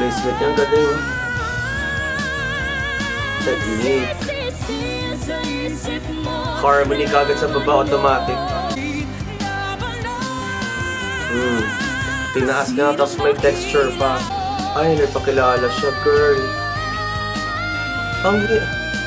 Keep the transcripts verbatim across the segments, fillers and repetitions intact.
Placement niya, galing oh. Technique. Harmony kagad sa baba, automatic. Hmm. Tinaas nga, tapos may texture pa. Ay, nagpakilala siya, girl. Ang ganda.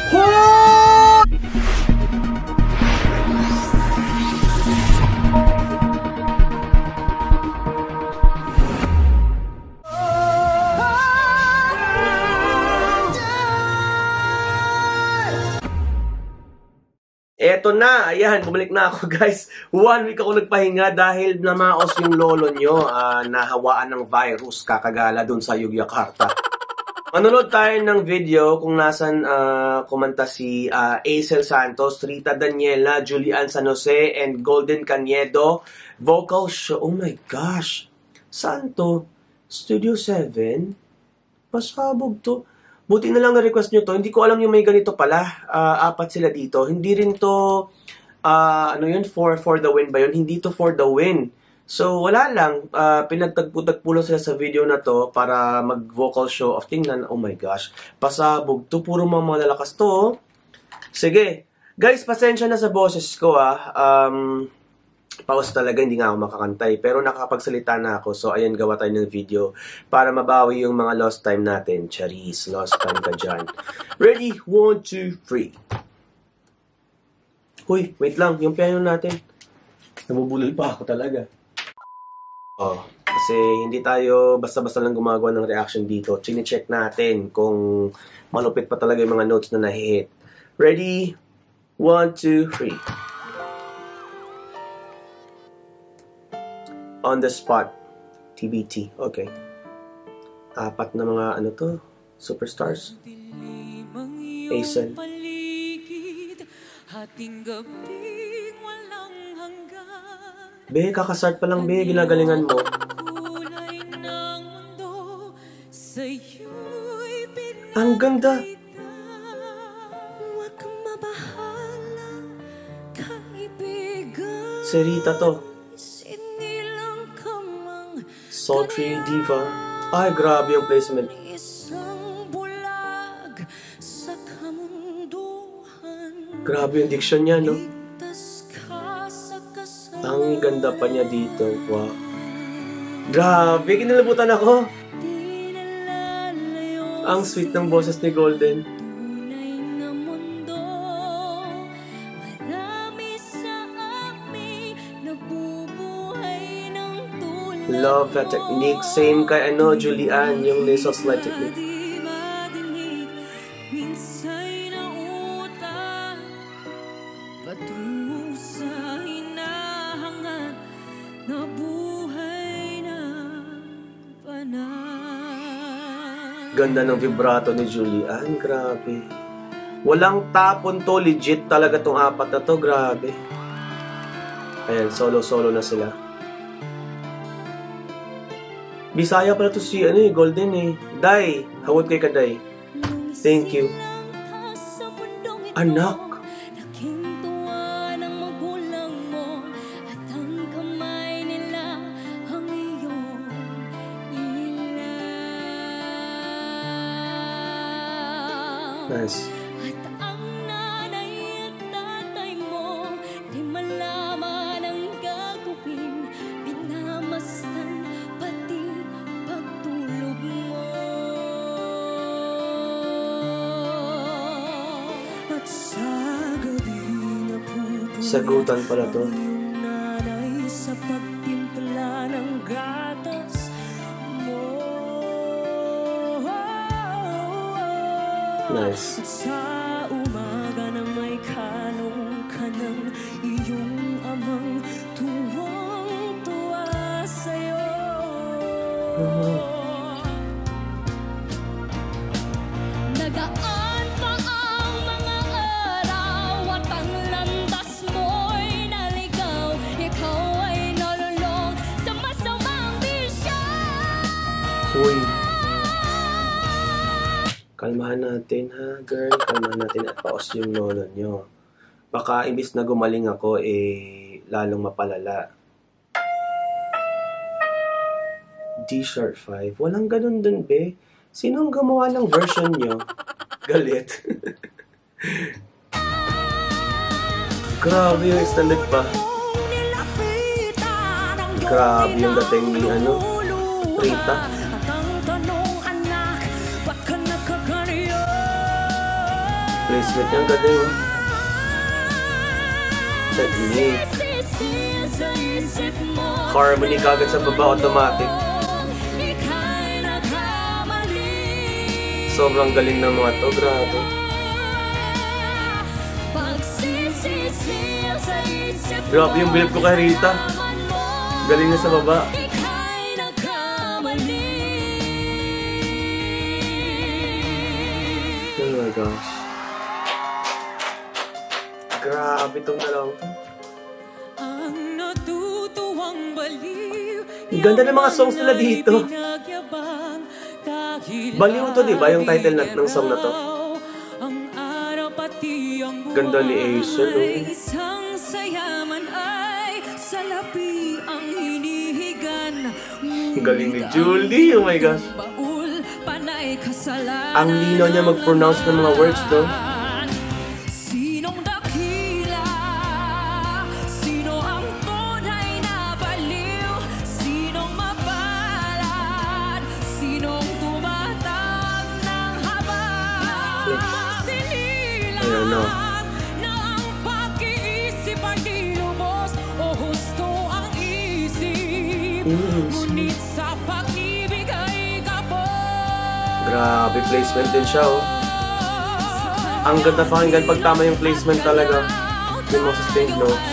Eto na, ayan, bumalik na ako guys. One week ako nagpahinga dahil namaos yung lolo nyo, uh, nahawaan ng virus, kakagala dun sa Yogyakarta. Manonood tayo ng video kung nasan uh, kumanta si uh, Acel Santos, Rita Daniela, Julian San Jose, and Golden Caniedo. Vocal show, oh my gosh. Saan to? Studio seven? Pasabog to. Buti na lang na-request nyo to. Hindi ko alam yung may ganito pala. Uh, apat sila dito. Hindi rin to, uh, ano yun, for, for the win ba yun? Hindi to for the win. So, wala lang. Uh, pinagtagpo-tagpo lang sila sa video na to para mag-vocal show of. Tingnan, oh my gosh. Pasabog to. Puro mga malalakas to. Sige. Guys, pasensya na sa boses ko ah. Um... Pause talaga, hindi nga ako makakantay. Pero nakakapagsalita na ako. So, ayan, gawa tayo ng video para mabawi yung mga lost time natin. Charis, lost time ka dyan. Ready? One, two, three. Uy, wait lang. Yung piano natin. Nabubulol pa ako talaga. Oh, kasi hindi tayo basta-basta lang gumagawa ng reaction dito. Chine-check natin kung malupit pa talaga yung mga notes na nahihit. Ready? One, two, three. On the spot. T B T. Okay. Apat na mga ano to? Superstars. Acel. Be, kakasart pa lang be. Ginagalingan mo. Ang ganda. Si Rita to. Sultry diva. Ay, grabe yung placement. Grabe yung diction niya, no? Ang ganda pa niya dito. Wow. Grabe, kinalabutan ako. Ang sweet ng boses ni Golden. Love that technique. Same kay ano, Julian, yung nasal slide technique. Ganda ng vibrato ni Julian, grabe. Walang tapon to, legit talaga tong apat na to, grabe. Ayan, solo-solo na sila. Bisaya pala to si ano eh, Golden eh. Day, hawad kay ka Day. Thank you. Anak. Nice. Sagutan pala to. Nice. Sa umaga na may kanong kanang iyong amang tuwang-tuwa sa'yo. Oh. Nagaan pa ang mga araw at ang landas mo'y naligaw. Ikaw ay nalulong sa masamang bisya. Uy. Kalmahan natin ha, girl. Kalmahan natin at paos yung lolo nyo. Baka imbis na gumaling ako, eh, lalong mapalala. D sharp five. Walang ganun dun, be. Sino ang gumawa ng version nyo? Galit. Grabe yung extended pa. Grabe yung dating ni ano, Rita. Placement niya ang galing, oh. Technique. Harmony kagad sa baba, automatic. Sobrang galing ng mga to, grabe. Grabe yung bilip ko kay Rita. Galing na sa baba. Oh my gosh. Grabe itong dalawang to. Ang ganda ng mga songs nila dito. Baliw to, di ba? Yung title na, ng song na to. Ganda ni Acer, no? Galing ni Julie, oh my gosh. Ang lino niya mag-pronounce ng mga words, no? Ayan, no? Grabe, placement din siya, oh. Ang ganda pakinggan pag tama yung placement talaga. Yung mga sustained notes.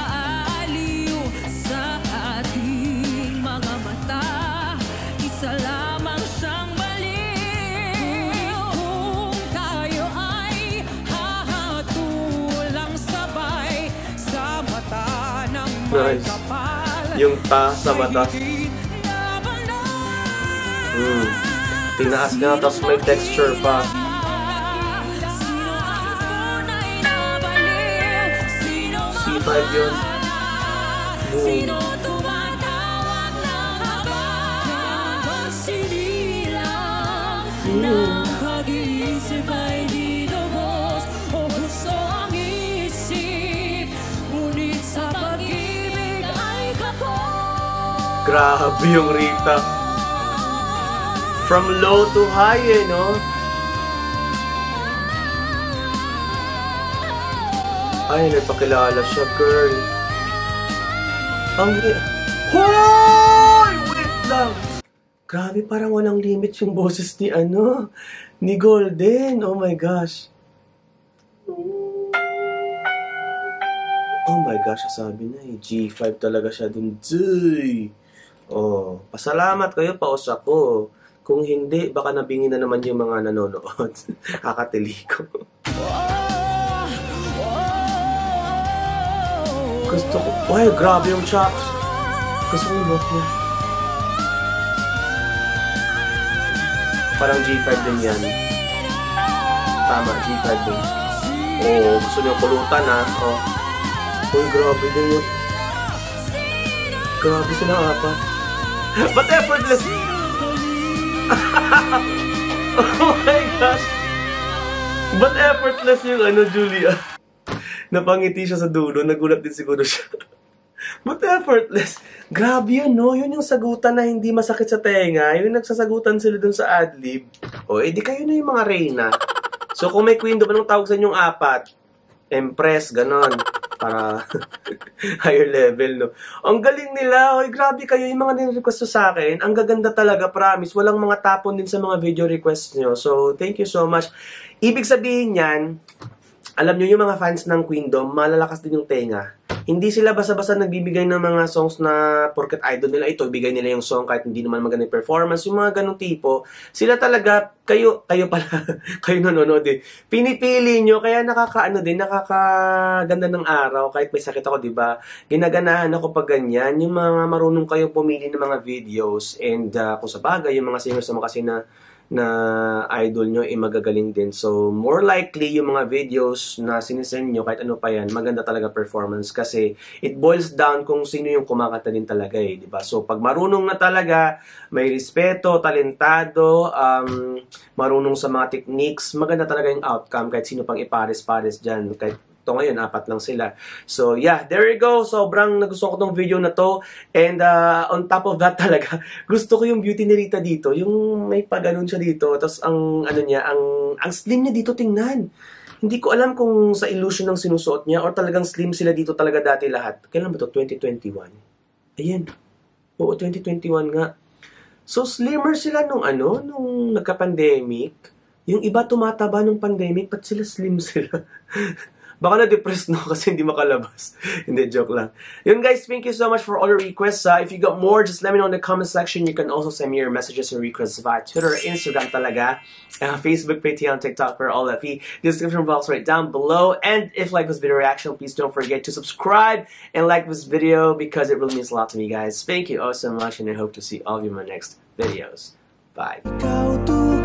Nice. Yung ta sa mata. Hmm. Tinaas nga, tapos may texture pa. C five yun. Boom. Hmm. Grabe yung Rita. From low to high, eh, no? Ay, nagpakilala siya, girl. Ang... Hoy! Wait lang! Grabe, parang walang limit yung boses ni, ano, ni Golden. Oh my gosh. Oh my gosh, sabi na eh. G five talaga siya dun. Zuy! Oh, pasalamat kayo, paus ako. Kung hindi, baka nabingin na naman yung mga nanonood. Kakatili ko. Gusto ko... Ay, grabe yung chops. Gusto ko yung look niya. Parang G five din yan. Tama, G five din. Oh, gusto niyo pulutan, ha? Oh. Uy, grabe din yun. Grabe silang apat. But effortless! Oh my gosh! But effortless yung ano, Julia. Napangiti siya sa dulo. Nagulat din siguro siya. But effortless. Grabe yun, no? Yun yung sagutan na hindi masakit sa tenga. Yung nagsasagutan sila dun sa adlib. O, edi kayo na yung mga reyna. So, kung may queen, anong tawag sa inyong apat? Empress, ganon. Para higher level, no? Ang galing nila. Oy, grabe kayo. Yung mga nire-request sa akin, ang gaganda talaga, promise. Walang mga tapon din sa mga video requests nyo. So, thank you so much. Ibig sabihin yan, alam nyo yung mga fans ng Queendom, malalakas din yung tenga. Hindi sila basta-basta nagbibigay ng mga songs na porket idol nila ito, ibigay nila yung song kahit hindi naman maganda yung performance, yung mga ganong tipo. Sila talaga kayo, kayo pala, kayo nanonood eh. Pinipili nyo, kaya nakakaano din, nakakaganda ng araw, kahit may sakit ako, di ba? Ginaganahan ako pag ganyan, yung mga marunong kayong pumili ng mga videos, and uh, kung sa bagay, yung mga singers mo kasi na, na idol nyo, eh magagaling din. So, more likely, yung mga videos na sinisend nyo, kahit ano pa yan, maganda talaga performance, kasi it boils down kung sino yung kumakanta din talaga eh, di ba? So, pag marunong na talaga, may respeto, talentado, um, marunong sa mga techniques, maganda talaga yung outcome kahit sino pang ipares-pares dyan. Kahit ito ngayon, apat lang sila. So, yeah, there you go. Sobrang nagustuhan ko tong video na to. And uh, on top of that talaga, gusto ko yung beauty ni Rita dito. Yung may paganon siya dito. Tapos ang, ano niya, ang, ang slim niya dito, tingnan. Hindi ko alam kung sa illusion ng sinusuot niya or talagang slim sila dito talaga dati lahat. Kailan ba to? twenty twenty-one? Ayan. Oo, twenty twenty-one nga. So, slimmer sila nung ano, nung nagka-pandemic. Yung iba tumataba nung pandemic, ba't sila slim sila? Baka na-depressed no kasi hindi makalabas. Hindi, joke lang. Yun guys, thank you so much for all your requests. Uh, if you got more, just let me know in the comment section. You can also send me your messages and requests via Twitter or Instagram talaga. Uh, Facebook, Patreon, TikTok for all of the description box right down below. And if you like this video reaction, please don't forget to subscribe and like this video because it really means a lot to me guys. Thank you all so much and I hope to see all of you in my next videos. Bye.